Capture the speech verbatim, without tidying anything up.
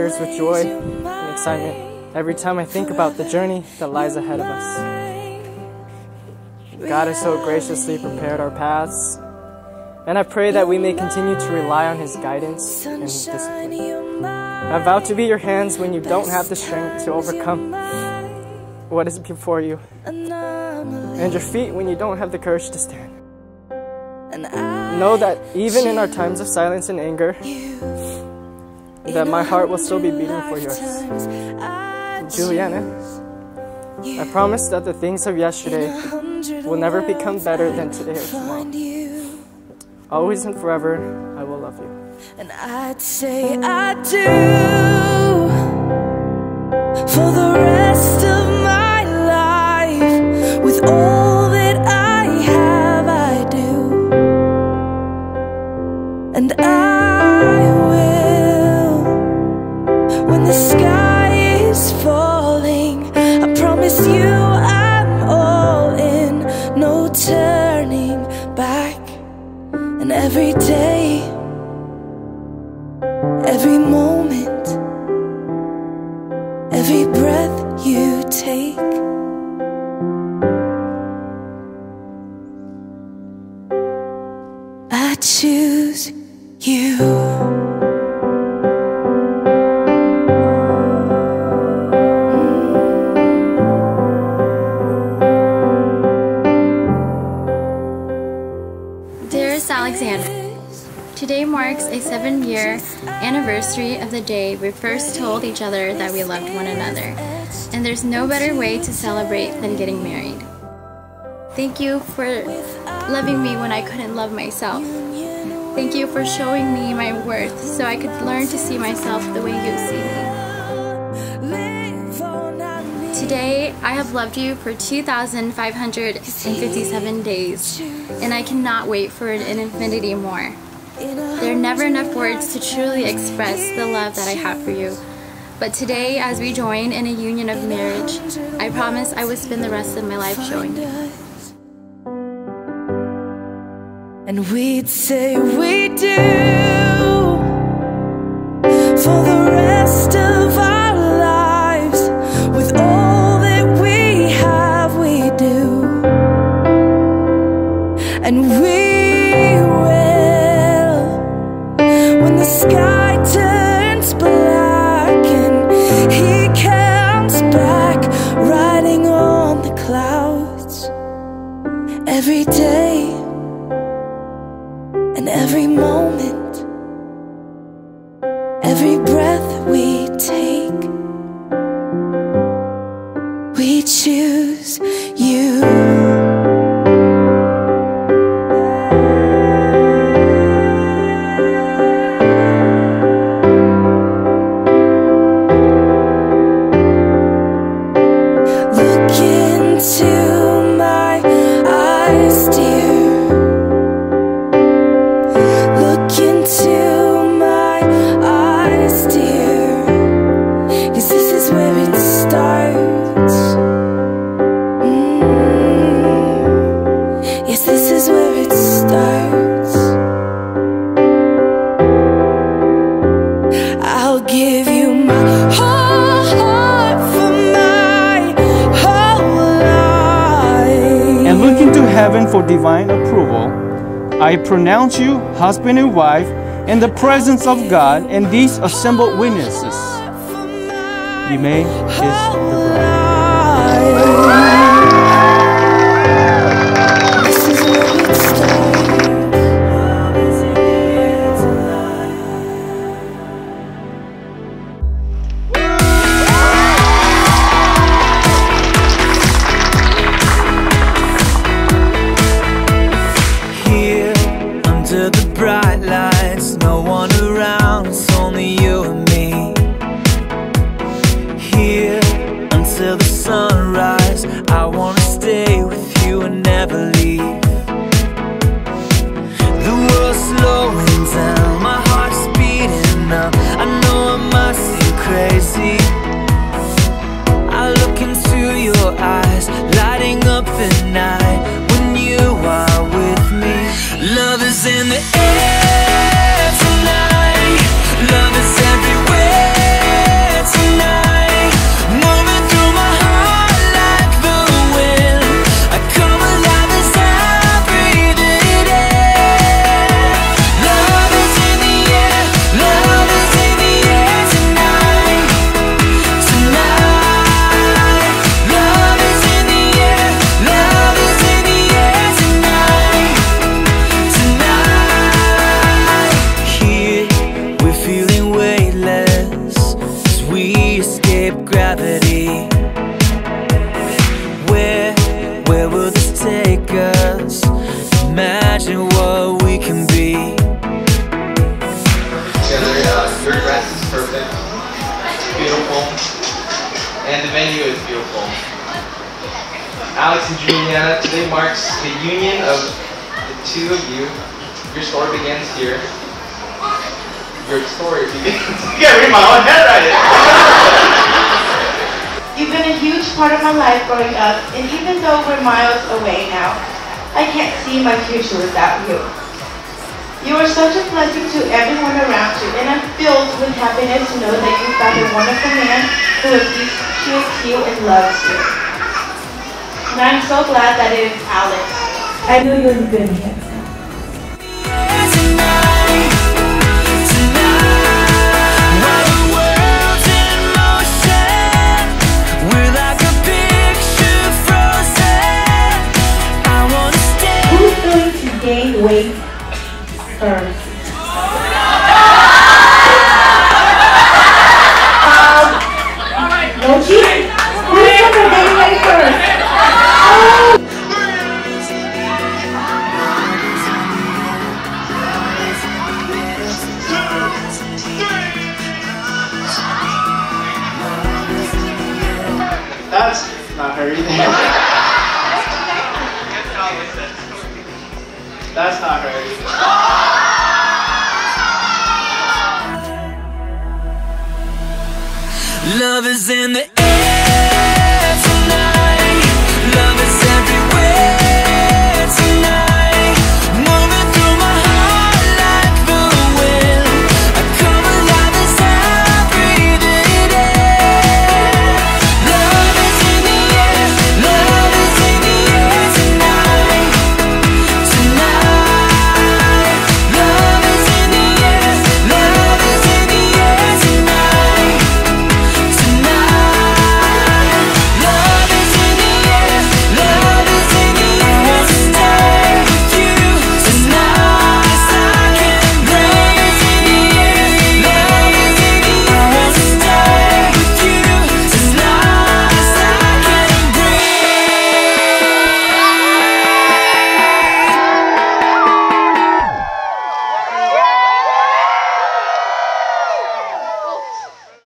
tears with joy and excitement every time I think about the journey that lies ahead of us. God has so graciously prepared our paths, and I pray that we may continue to rely on His guidance and His discipline. I vow to be your hands when you don't have the strength to overcome what is before you, and your feet when you don't have the courage to stand. Know that even in our times of silence and anger, that my heart will still be beating for yours. Julianna, I promise that the things of yesterday will never become better than today or tomorrow. Always and forever, I will love you. And I'd say I do for the rest of my life. With all that I have, I do. And I will, when the sky is falling, I promise you I'm all in, no turning back. And every day, every moment, every breath you take, I choose you. Dearest Alexander, today marks a seven-year anniversary of the day we first told each other that we loved one another, and there's no better way to celebrate than getting married. Thank you for loving me when I couldn't love myself. Thank you for showing me my worth so I could learn to see myself the way you see me. Today, I have loved you for two thousand five hundred fifty-seven days, and I cannot wait for an infinity more. There are never enough words to truly express the love that I have for you. But today, as we join in a union of marriage, I promise I will spend the rest of my life showing you. And we'd say we do for the rest of our lives. With all that we have, we do. And we will, when the sky turns black and He comes back riding on the clouds. Every day and every moment, every breath we take, we choose you. Look into my eyes, dear. Look into my eyes, dear. 'Cause this is where it starts. Mm. Yes, this is where it starts. I'll give you my whole heart for my whole life. And look into heaven for divine approval. I pronounce you husband and wife in the presence of God and these assembled witnesses. You may kiss the bride. This is where it starts. Here under the bright lights, no one around, it's only you and me. Here until the sunrise, I wanna stay with you and never leave. The world's slowing down, my heart's speeding up. I know I must seem crazy. I look into your eyes, lighting up the night when you are with me. Love is in the air tonight, love is everywhere. gravity. Where, where will this take us? Imagine what we can be. Together, uh, your dress is perfect. It's beautiful. And the venue is beautiful. Alex and Julianna, today marks the union of the two of you. Your story begins here. Your story begins. You can't read my own handwriting. You've been a huge part of my life growing up, and even though we're miles away now, I can't see my future without you. You are such a blessing to everyone around you, and I'm filled with happiness to know that you found a wonderful man who appreciates you and loves you. And I'm so glad that it is Alex. I know you're good with him. Gain weight first. um, no cheating. Who's gonna gain weight first? Oh. That's not her either. That's not her either. Love is in the air tonight. Love is